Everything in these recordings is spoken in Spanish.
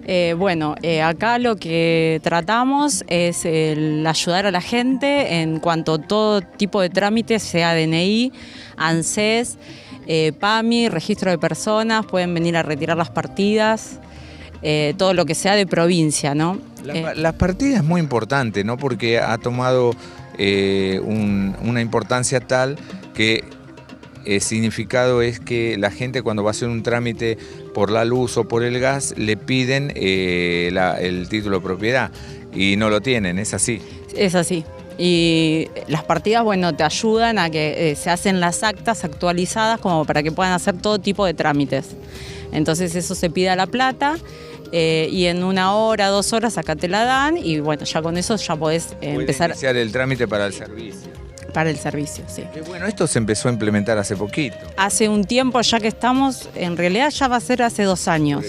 Acá lo que tratamos es el ayudar a la gente en cuanto a todo tipo de trámites, sea DNI, ANSES, PAMI, registro de personas, pueden venir a retirar las partidas, todo lo que sea de provincia, ¿no? Las partidas es muy importante, ¿no? Porque ha tomado una importancia tal que el significado es que la gente cuando va a hacer un trámite por la luz o por el gas le piden el título de propiedad y no lo tienen, ¿es así? Es así. Y las partidas, te ayudan a que se hacen las actas actualizadas como para que puedan hacer todo tipo de trámites. Entonces eso se pide a La Plata y en 1 hora, 2 horas acá te la dan y ya con eso ya podés empezar. Iniciar el trámite para el servicio. Para el servicio, sí. Bueno, esto se empezó a implementar hace poquito. Hace un tiempo ya que estamos, en realidad ya va a ser hace 2 años.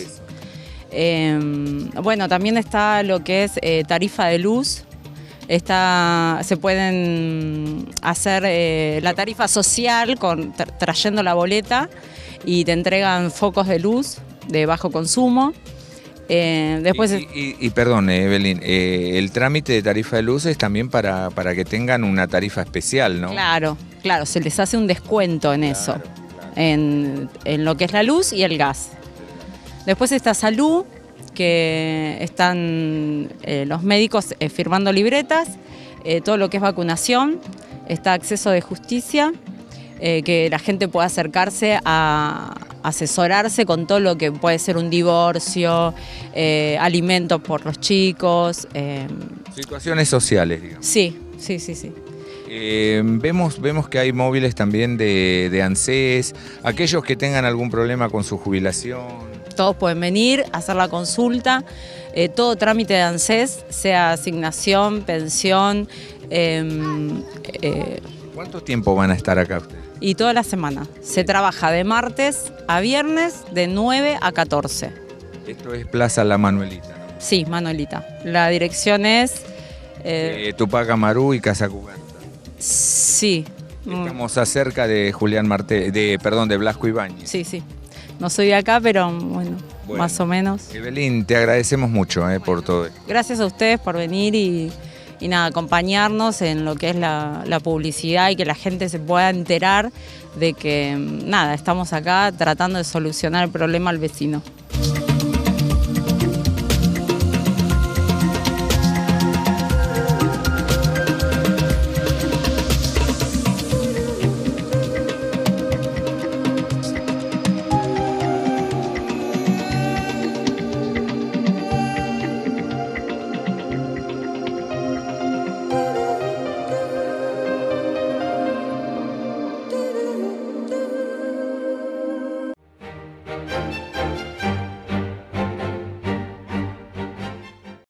También está lo que es tarifa de luz. Se pueden hacer la tarifa social trayendo la boleta y te entregan focos de luz de bajo consumo. Perdón, Evelyn, el trámite de tarifa de luz es también para que tengan una tarifa especial, ¿no? Claro, se les hace un descuento en eso, claro. En lo que es la luz y el gas. Después está salud, que están los médicos firmando libretas, todo lo que es vacunación, está acceso de justicia, que la gente pueda acercarse a asesorarse con todo lo que puede ser un divorcio, alimentos por los chicos. Situaciones sociales, digamos. Sí. Vemos que hay móviles también de ANSES, aquellos que tengan algún problema con su jubilación. Todos pueden venir a hacer la consulta, todo trámite de ANSES, sea asignación, pensión. ¿Cuánto tiempo van a estar acá ustedes? Y toda la semana. Se trabaja de martes a viernes de 9 a 14. Esto es Plaza La Manuelita, ¿no? Sí, Manuelita. La dirección es... Tupac Amaru y Casa Cubierta. Sí. Estamos acerca de de Blasco Ibáñez. Sí. No soy de acá, pero bueno, más o menos. Evelyn, te agradecemos mucho por todo esto. Gracias a ustedes por venir y acompañarnos en lo que es la publicidad y que la gente se pueda enterar de que estamos acá tratando de solucionar el problema al vecino.